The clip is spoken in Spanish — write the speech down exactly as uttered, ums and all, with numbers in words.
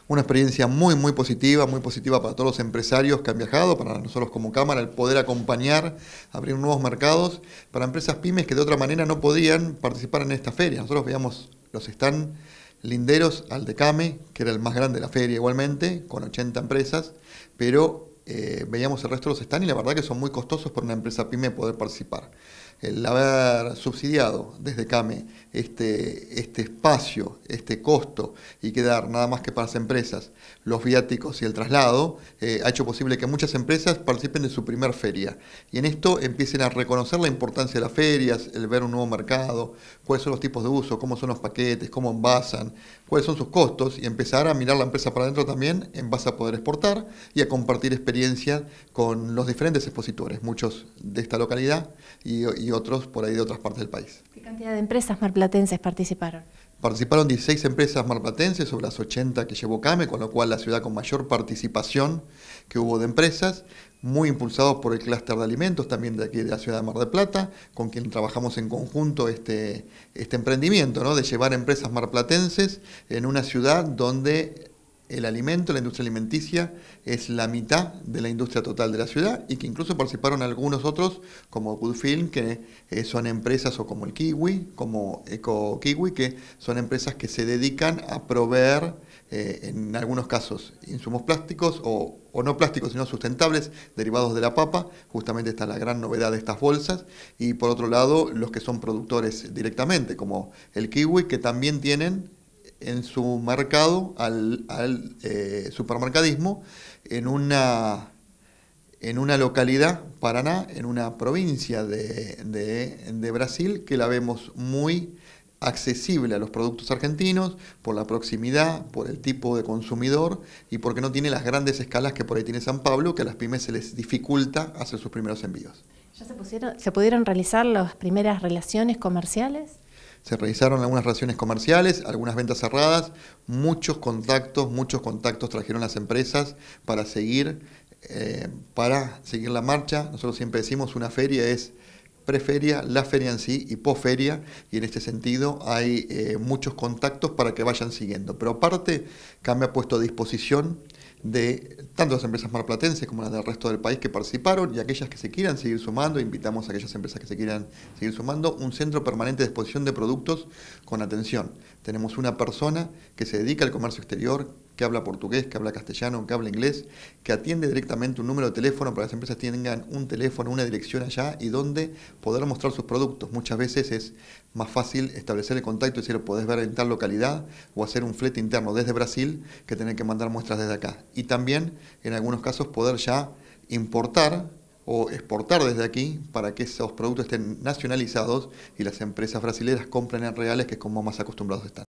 Una experiencia muy, muy positiva, muy positiva para todos los empresarios que han viajado, para nosotros como Cámara, el poder acompañar, abrir nuevos mercados, para empresas pymes que de otra manera no podían participar en esta feria. Nosotros veíamos los stand linderos al de Came, que era el más grande de la feria igualmente, con ochenta empresas, pero eh, veíamos el resto de los stands y la verdad que son muy costosos para una empresa pyme poder participar. El haber subsidiado desde Came este, este espacio, este costo y quedar nada más que para las empresas los viáticos y el traslado, eh, ha hecho posible que muchas empresas participen de su primer feria. Y en esto empiecen a reconocer la importancia de las ferias, el ver un nuevo mercado, cuáles son los tipos de uso, cómo son los paquetes, cómo envasan, cuáles son sus costos y empezar a mirar la empresa para adentro también en base a poder exportar y a compartir experiencia con los diferentes expositores, muchos de esta localidad y, y otros por ahí de otras partes del país. ¿Qué cantidad de empresas marplatenses participaron? Participaron dieciséis empresas marplatenses sobre las ochenta que llevó Came, con lo cual la ciudad con mayor participación que hubo de empresas, muy impulsados por el clúster de alimentos también de aquí de la ciudad de Mar del Plata, con quien trabajamos en conjunto este, este emprendimiento, ¿no? De llevar empresas marplatenses en una ciudad donde el alimento, la industria alimenticia, es la mitad de la industria total de la ciudad y que incluso participaron algunos otros, como Goodfilm, que eh, son empresas, o como el Kiwi, como Eco Kiwi, que son empresas que se dedican a proveer, eh, en algunos casos, insumos plásticos o, o no plásticos, sino sustentables, derivados de la papa. Justamente esta es la gran novedad de estas bolsas. Y por otro lado, los que son productores directamente, como el Kiwi, que también tienen en su mercado al, al eh, supermercadismo en una, en una localidad, Paraná, en una provincia de, de, de Brasil, que la vemos muy accesible a los productos argentinos por la proximidad, por el tipo de consumidor y porque no tiene las grandes escalas que por ahí tiene San Pablo, que a las pymes se les dificulta hacer sus primeros envíos. ¿Ya se, pusieron, se pudieron realizar las primeras relaciones comerciales? Se realizaron algunas relaciones comerciales, algunas ventas cerradas, muchos contactos, muchos contactos trajeron las empresas para seguir, eh, para seguir la marcha. Nosotros siempre decimos una feria es preferia, la feria en sí y posferia, y en este sentido hay eh, muchos contactos para que vayan siguiendo. Pero aparte, Came ha puesto a disposición de tanto las empresas marplatenses como las del resto del país que participaron y aquellas que se quieran seguir sumando, invitamos a aquellas empresas que se quieran seguir sumando, un centro permanente de exposición de productos con atención. Tenemos una persona que se dedica al comercio exterior, que habla portugués, que habla castellano, que habla inglés, que atiende directamente un número de teléfono para que las empresas tengan un teléfono, una dirección allá y donde poder mostrar sus productos. Muchas veces es más fácil establecer el contacto y decir, lo podés ver en tal localidad o hacer un flete interno desde Brasil que tener que mandar muestras desde acá. Y también, en algunos casos, poder ya importar o exportar desde aquí para que esos productos estén nacionalizados y las empresas brasileñas compren en reales, que es como más acostumbrados están.